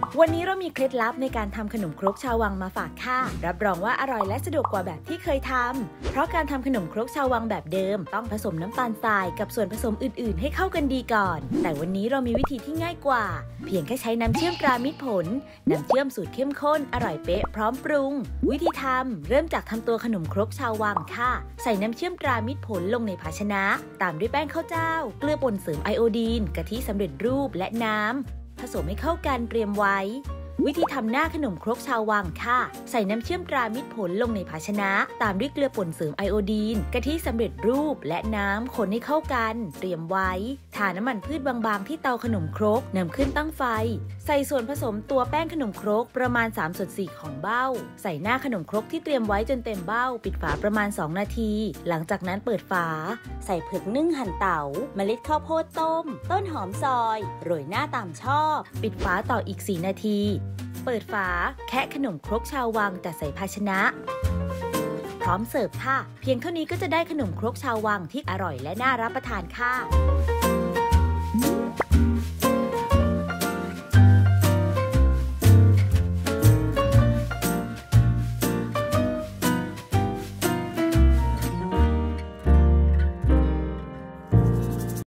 วันนี้เรามีเคล็ดลับในการทำขนมครกชาววังมาฝากค่ะรับรองว่าอร่อยและสะดวกกว่าแบบที่เคยทำเพราะการทำขนมครกชาววังแบบเดิมต้องผสมน้ำตาลทรายกับส่วนผสมอื่นๆให้เข้ากันดีก่อนแต่วันนี้เรามีวิธีที่ง่ายกว่าเพียงแค่ใช้น้ำเชื่อมตรามิตรผลน้ำเชื่อมสูตรเข้มข้นอร่อยเป๊ะพร้อมปรุงวิธีทำเริ่มจากทำตัวขนมครกชาววังค่ะใส่น้ำเชื่อมตรามิตรผลลงในภาชนะตามด้วยแป้งข้าวเจ้าเกลือป่นเสริมไอโอดีนกะทิสำเร็จรูปและน้ำผสมให้เข้ากันเตรียมไว้วิธีทำหน้าขนมครกชาววังค่ะใส่น้ำเชื่อมตรามิตรผลลงในภาชนะตามด้วยเกลือป่นเสริมไอโอดีนกะทิสำเร็จรูปและน้ำคนให้เข้ากันเตรียมไว้ทาน้ำมันพืชบางๆที่เตาขนมครกนำขึ้นตั้งไฟใส่ส่วนผสมตัวแป้งขนมครกประมาณ3/4ของเบ้าใส่หน้าขนมครกที่เตรียมไว้จนเต็มเบ้าปิดฝาประมาณ2นาทีหลังจากนั้นเปิดฝาใส่เผือกนึ่งหั่นเต๋าเมล็ดข้าวโพดต้มต้นหอมซอยโรยหน้าตามชอบปิดฝาต่ออีก4นาทีเปิดฝาแคะขนมครกชาววังจัดใส่ภาชนะพร้อมเสิร์ฟค่ะเพียงเท่านี้ก็จะได้ขนมครกชาววังที่อร่อยและน่ารับประทานค่ะ